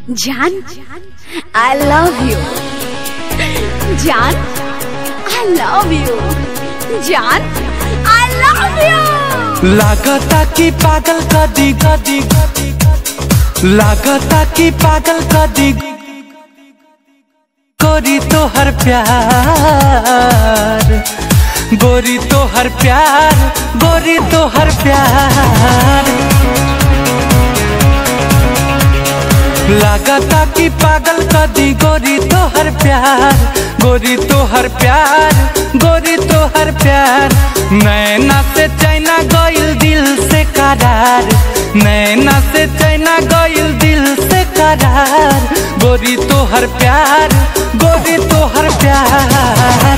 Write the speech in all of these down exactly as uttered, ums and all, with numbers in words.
जान I love you जान I love you जान आई लव यू। लागता की पागल कदी कदी लागता की पागल कदी गोरी तो हर प्यार गोरी तो हर प्यार गोरी तो हर प्यार लागता की पागल कदी गोरी तो हर प्यार गोरी तो हर प्यार गोरी तो हर प्यार नैना से चैना गइल दिल से करार नैना से चैना गइल दिल से करार गोरी तो हर प्यार गोरी तो हर प्यार।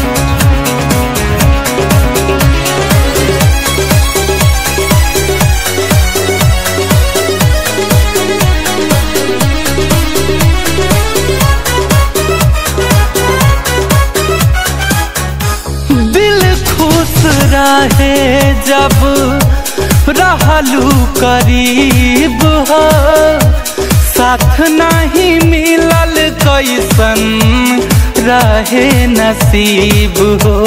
रहे जब रहलू करीब हो साथ नहीं मिलल कैसन रहे नसीब हो।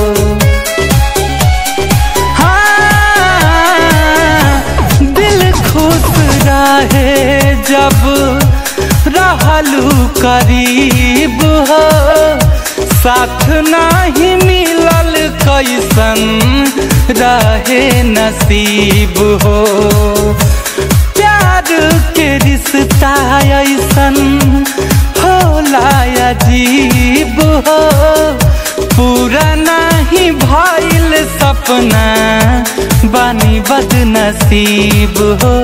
हाँ दिल खुश रहे जब रहलू करीब हो साथ नहीं मिलल कैसन रहे नसीब हो। प्यार के रिश्ता ऐसन होला अजीब हो पूरा नहीं भइल सपना बानी बदनसीब हो।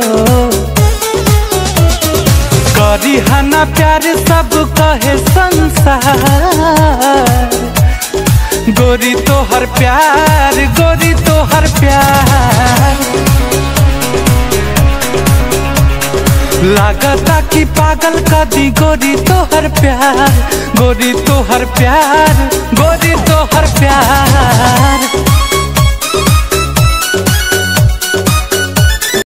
करी हना प्यार सब कहे संसार गोरी तो हर प्यार गोरी तो हर प्यार लागता की पागल कदी गोरी तो हर प्यार गोरी तो हर प्यार गोरी तो हर प्यार।